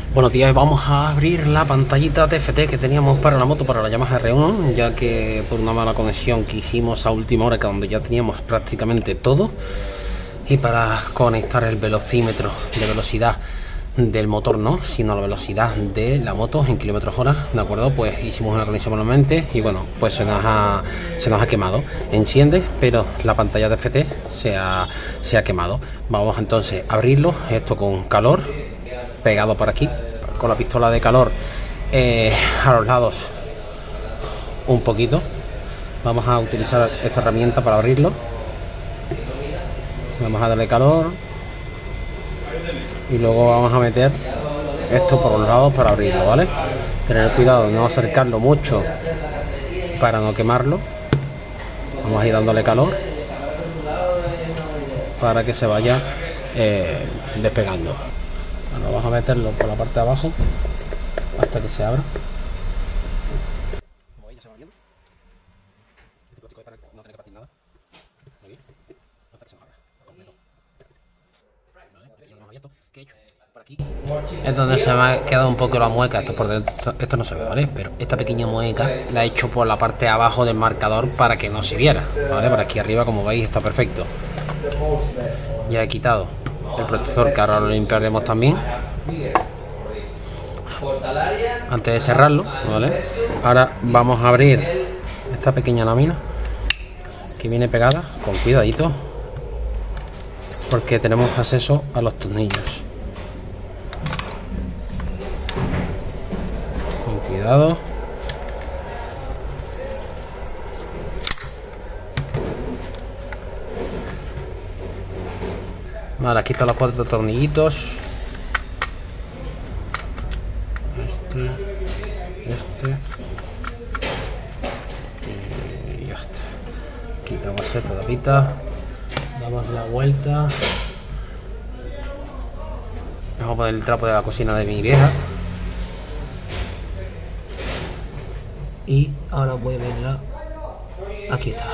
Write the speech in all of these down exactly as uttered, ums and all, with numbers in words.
Buenos días, vamos a abrir la pantallita T F T que teníamos para la moto, para la Yamaha R uno, ya que por una mala conexión que hicimos a última hora, que donde ya teníamos prácticamente todo, y para conectar el velocímetro de velocidad del motor, no, sino la velocidad de la moto en kilómetros hora, ¿de acuerdo? Pues hicimos una conexión manualmente y bueno, pues se nos ha, se nos ha quemado. Enciende, pero la pantalla T F T se ha, se ha quemado. Vamos entonces a abrirlo, esto con calor, pegado por aquí, con la pistola de calor eh, a los lados un poquito. Vamos a utilizar esta herramienta para abrirlo. Vamos a darle calor y luego vamos a meter esto por los lados para abrirlo, ¿vale? Tener cuidado de no acercarlo mucho para no quemarlo. Vamos a ir dándole calor para que se vaya eh, despegando. Bueno, vamos a meterlo por la parte de abajo hasta que se abra. Como veis, ya se va abriendo. Este plástico es para no tener que partir nada. Aquí, hasta que se abra completo. Vale, aquí ya lo hemos abierto. ¿Qué he hecho? Por aquí es donde se me ha quedado un poco la mueca. Esto por dentro, esto no se ve, ¿vale? Pero esta pequeña mueca la he hecho por la parte de abajo del marcador para que no se viera, ¿vale? Por aquí arriba, como veis, está perfecto. Ya he quitado el protector, que ahora lo limpiaremos también antes de cerrarlo, ¿vale? Ahora vamos a abrir esta pequeña lámina que viene pegada con cuidadito, porque tenemos acceso a los tornillos. Con cuidado. Vale, aquí están los cuatro tornillitos. Este, este y ya está. Quitamos esta tapita, damos la vuelta. Vamos a poner el trapo de la cocina de mi vieja. Y ahora voy a verla. Aquí está.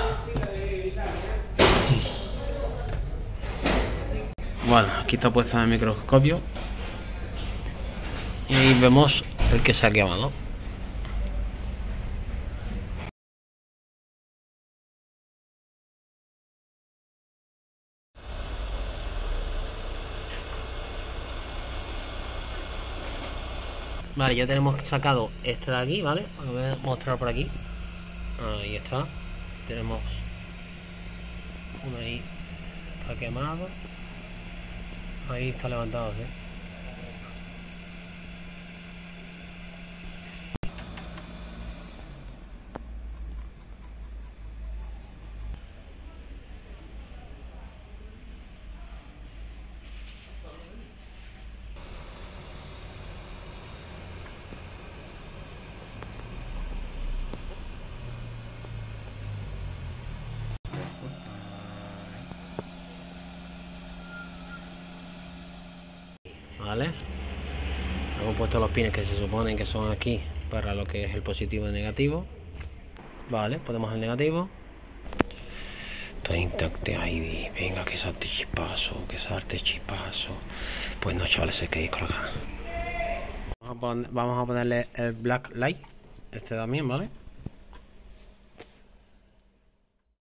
Bueno, aquí está puesta en el microscopio y ahí vemos el que se ha quemado. Vale, ya tenemos sacado este de aquí, ¿vale? Lo voy a mostrar por aquí. Ahí está. Tenemos uno ahí, está quemado. Ahí está levantado, ¿sí? Vale, hemos puesto los pines que se suponen que son aquí para lo que es el positivo y el negativo. Vale, ponemos el negativo. Está intacto ahí. Venga, que salte chispazo, que salte chispazo. Pues no, chavales, se quedéis colgados. Vamos a ponerle el black light, este también, ¿vale?